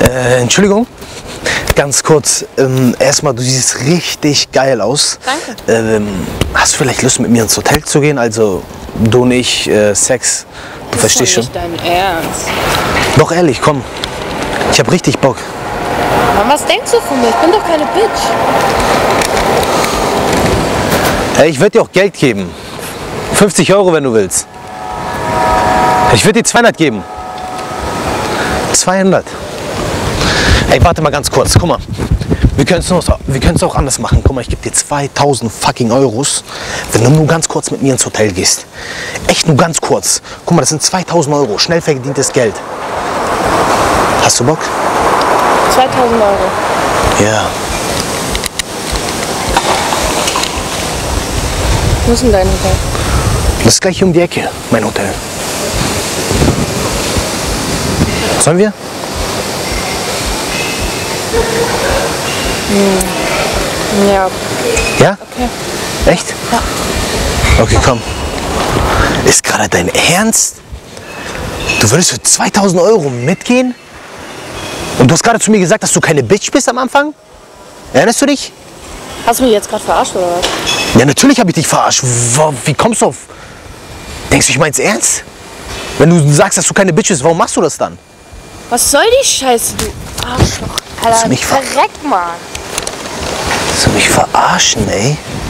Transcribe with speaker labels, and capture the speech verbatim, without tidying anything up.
Speaker 1: Äh, Entschuldigung, ganz kurz. Ähm, erstmal, du siehst richtig geil aus.
Speaker 2: Danke.
Speaker 1: Ähm, hast du vielleicht Lust, mit mir ins Hotel zu gehen? Also, du und ich, äh, Sex. Du verstehst schon?
Speaker 2: Das ist doch nicht dein Ernst.
Speaker 1: Doch ehrlich, komm. Ich hab richtig Bock.
Speaker 2: Mann, was denkst du von mir? Ich bin doch keine Bitch.
Speaker 1: Ey, ich würde dir auch Geld geben. fünfzig Euro, wenn du willst. Ich würde dir zweihundert geben. zweihundert. Ey, warte mal ganz kurz. Guck mal. Wir können es wir können's auch anders machen. Guck mal, ich gebe dir zweitausend fucking Euros, wenn du nur ganz kurz mit mir ins Hotel gehst. Echt nur ganz kurz. Guck mal, das sind zweitausend Euro. Schnell verdientes Geld. Hast du Bock?
Speaker 2: zweitausend Euro.
Speaker 1: Ja.
Speaker 2: Wo ist denn dein Hotel?
Speaker 1: Das ist gleich hier um die Ecke, mein Hotel. Sollen wir?
Speaker 2: Hm. Ja.
Speaker 1: Ja?
Speaker 2: Okay.
Speaker 1: Echt?
Speaker 2: Ja.
Speaker 1: Okay, komm. Ist gerade dein Ernst? Du würdest für zweitausend Euro mitgehen? Und du hast gerade zu mir gesagt, dass du keine Bitch bist am Anfang? Erinnerst du dich?
Speaker 2: Hast du mich jetzt gerade verarscht oder was?
Speaker 1: Ja, natürlich habe ich dich verarscht. Wie kommst du auf... Denkst du, ich mein's ernst? Wenn du sagst, dass du keine Bitch bist, warum machst du das dann?
Speaker 2: Was soll die Scheiße, du Arschloch?
Speaker 1: Willst
Speaker 2: Alter,
Speaker 1: du mich ver-
Speaker 2: verreck mal.
Speaker 1: Willst du mich verarschen, ey?